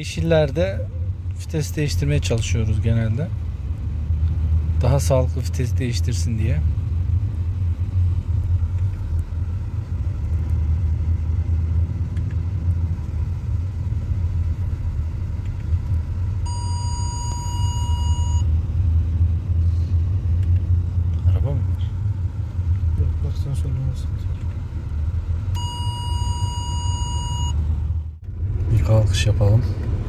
Yeşillerde vites değiştirmeye çalışıyoruz genelde. Daha sağlıklı vites değiştirsin diye. Araba mı var? Yok, bak sen söylemezsin. Bir kalkış yapalım.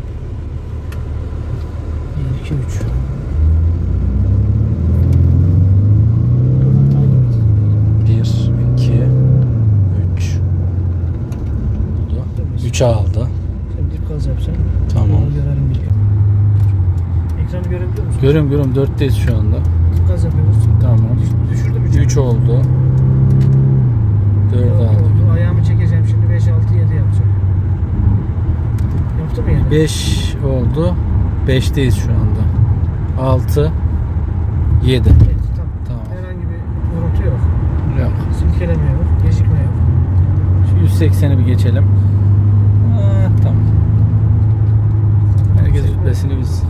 1, 2, 3. Bir, iki, üç. Oldu. 3'e aldı. Sen dip gaz yapacaksın. Tamam. Onu görelim bir. Ekranı görebiliyor musun? Görüyorum 4'teyiz şu anda. Dip gaz yapıyoruz. Tamam. Düşürdüm 3 oldu. 4 aldı. oldu. Ayağımı çekeceğim şimdi 5, 6, 7 yapacağım. Yaptı mı yani? 5 oldu. 5'teyiz şu anda. 6 7. Evet, Tamam. herhangi bir vuruntu yok. Yok. Silkeleme yok. Gecikme yok. Şu 180'i bir geçelim. Tamam. Herkes rütbesini biz.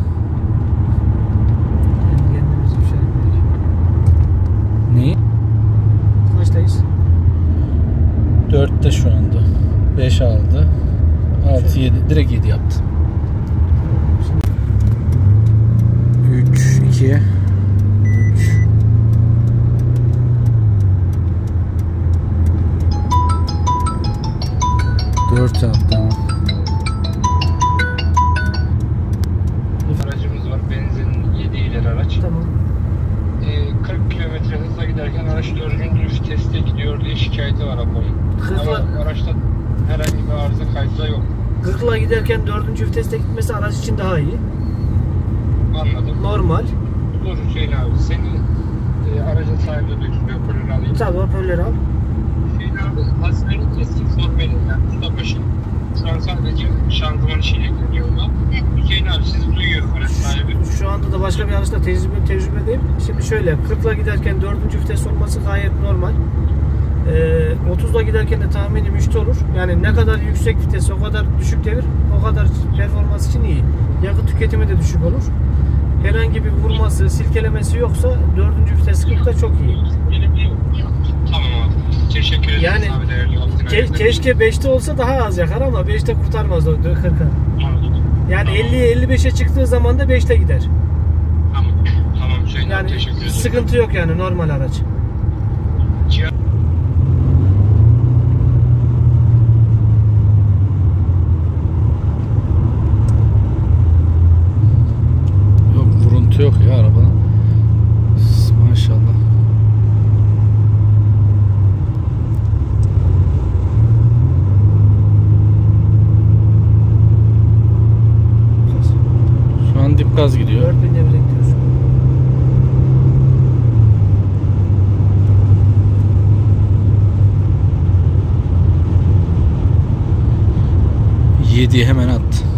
Kendimiz bir şey yapmayız. Neyi? Kaçtayız? 4'te şu anda. 5 aldı. 6 7. Direkt 7 yaptı. 3 2 3 4 yaptı ama. Aracımız var. Benzin 7 ileri araç. Tamam. 40 kilometre hızla giderken araç 4. viteste gidiyor diye şikayeti var ablamın. Ama araçta herhangi bir arıza kaydı yok. 40'la giderken 4. viteste gitmesi araç için daha iyi. Anladım. Normal. Dur Hüseyin abi. Senin aracın sahibi de dökülüyor. Hoparlörünü alayım. Tabii hoparlörü al. Hüseyin abi hasbenin eski formeli. Yani Mustafa'şın şu an sadece şanzıman işiyle ilgileniyor ona. Hüseyin abi sizi duyuyor araç sahibi. Şu anda da başka bir araçta tecrübe değil. Şimdi şöyle 40'la giderken 4. vites olması gayet normal. 30'la giderken de tahminim 3'te olur. Yani ne kadar yüksek vites o kadar düşük devir o kadar performans için iyi. Yakıt tüketimi de düşük olur. Herhangi bir vurması, silkelemesi yoksa 4. vites 40'ta çok iyi. Tamam abi. Teşekkür ederim Yani abi değerli keşke 5'te olsa daha az yakar ama 5'te kurtarmaz o 40'a. Yani Tamam. 50'ye 55'e çıktığı zaman da 5'te gider. Tamam. Tamam Hüseyin abi Yani teşekkür ederim. sıkıntı yok yani normal araç. Yok vuruntu yok ya arabanın. Maşallah. Şu an dip gaz gidiyor. 4000 devre gidiyorsun. Yediği hemen attı.